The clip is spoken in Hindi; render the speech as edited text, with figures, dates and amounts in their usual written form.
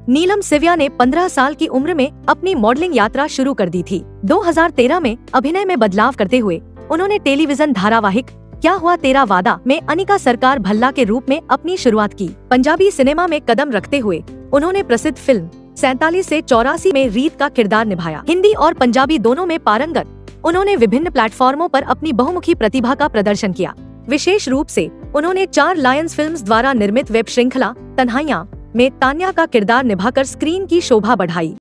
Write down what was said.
नीलम सिव्या ने 15 साल की उम्र में अपनी मॉडलिंग यात्रा शुरू कर दी थी। 2013 में अभिनय में बदलाव करते हुए उन्होंने टेलीविजन धारावाहिक क्या हुआ तेरा वादा में अनिका सरकार भल्ला के रूप में अपनी शुरुआत की। पंजाबी सिनेमा में कदम रखते हुए उन्होंने प्रसिद्ध फिल्म 47 से 84 में रीत का किरदार निभाया। हिंदी और पंजाबी दोनों में पारंगत उन्होंने विभिन्न प्लेटफॉर्मों पर अपनी बहुमुखी प्रतिभा का प्रदर्शन किया। विशेष रूप से उन्होंने 4 लायंस फिल्म्स द्वारा निर्मित वेब श्रृंखला तन्हाइयां में तान्या का किरदार निभाकर स्क्रीन की शोभा बढ़ाई।